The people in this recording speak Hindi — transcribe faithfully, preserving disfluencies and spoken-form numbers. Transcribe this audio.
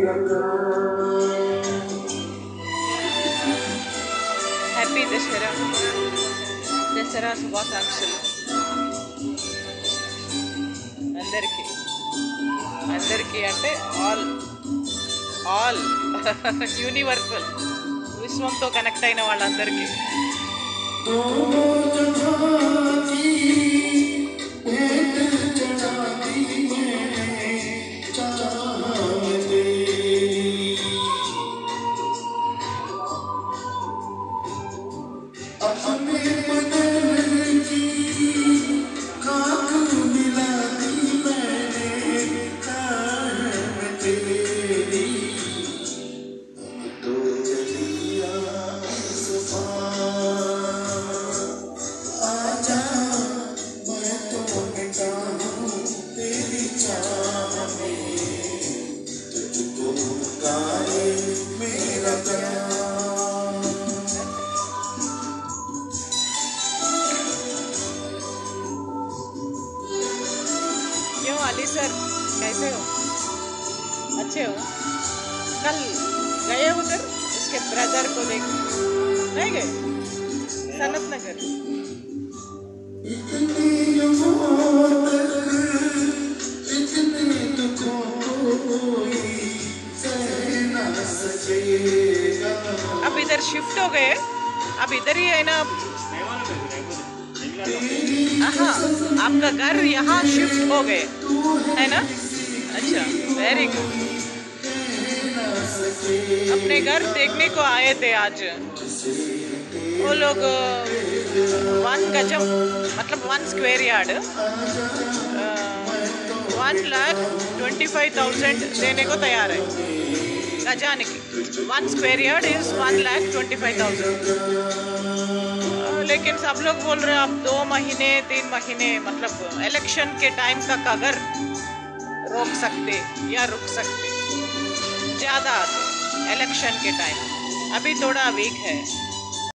హ్యాపీ దసరా దసరా శుభాకాంక్షలు అందరికీ అందరికీ అంటే ఆల్ ఆల్ యూనివర్సల్ విశ్వంతో కనెక్ట్ అయిన వాళ్ళందరికీ क्यों अली सर कैसे हो? अच्छे हो? कल गए उधर उसके ब्रदर को देख नहीं गए? सनत नगर अब इधर शिफ्ट हो गए, अब इधर ही है ना? हाँ, आपका घर यहाँ शिफ्ट हो गए है ना? अच्छा, वेरी गुड। अपने घर देखने को आए थे आज वो लोग। वन गजम मतलब one square yard one lakh twenty five thousand देने को तैयार है गजाने की। One square yard is one lakh twenty five thousand. लेकिन सब लोग बोल रहे हैं आप दो महीने तीन महीने मतलब इलेक्शन के टाइम तक अगर रोक सकते या रुक सकते ज़्यादा इलेक्शन के टाइम, अभी थोड़ा वीक है।